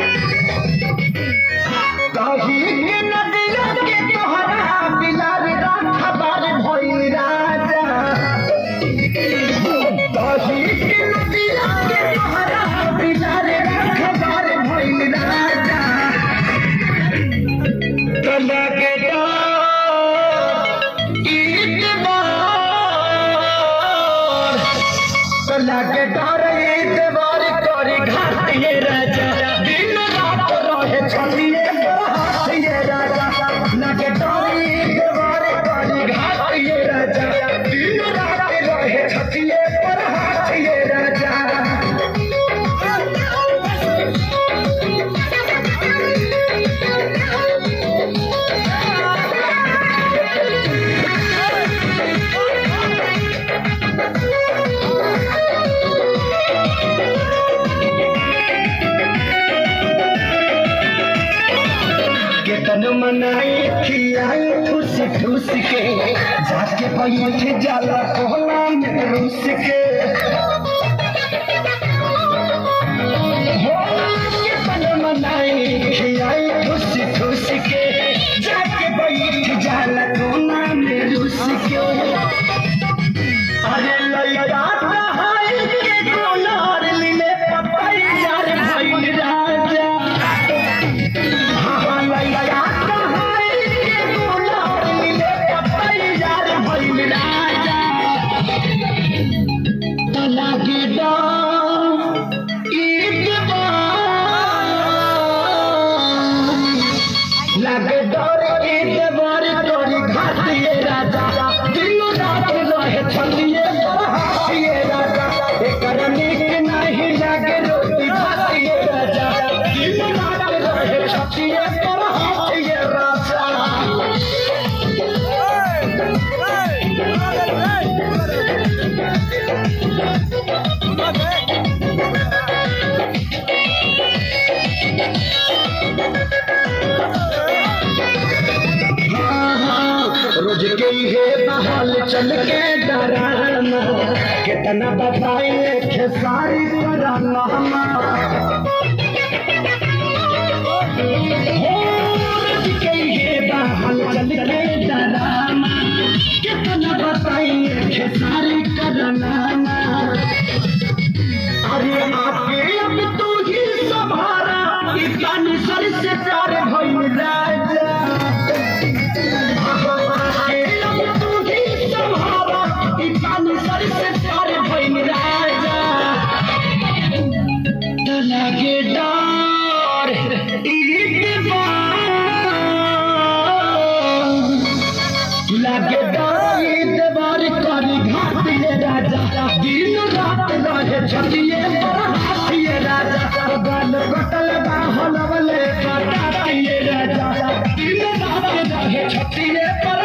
लागे डर देवर करी घाट ये राजा दिन रात रहे छलिए हाथ ये राजा लागे डर देवर करी घाट ये राजा दिन रात रहे छलिए पर हाथ ये राजा तन मनाई खिलाई ठूस ठूस के जाके बैठ जाला कोला में रूस के तन मनाई खिलाई ठूस ठूस के जाके बैठ जाला कोला में रूस के अरे लइका हाय के कोलार लीले पपाई यार भाई राजा लागे डर देवर करी घाट ये राजा दिन रात रहे छलिए हाथ ये राजा एकर नीक नहीं लागे रोटी भात ये राजा दिन रात रहे छलिए हाथ ये राजा रोज के है बहाल चल के डराना कितना बताइए खेसारी कराना रोज के है बहाल चल के डराना कितना बताइए खेसारी कराना अरे आके अब तू ही संभारा इतनी सर से प्यार भई राजा लागे डर लागे देवर करी घाट ये राजा दिन रात रहे छलिए हाथ ये राजा गाल कटल बाहल वाले काटा ये राजा दिन रात रहे छलिए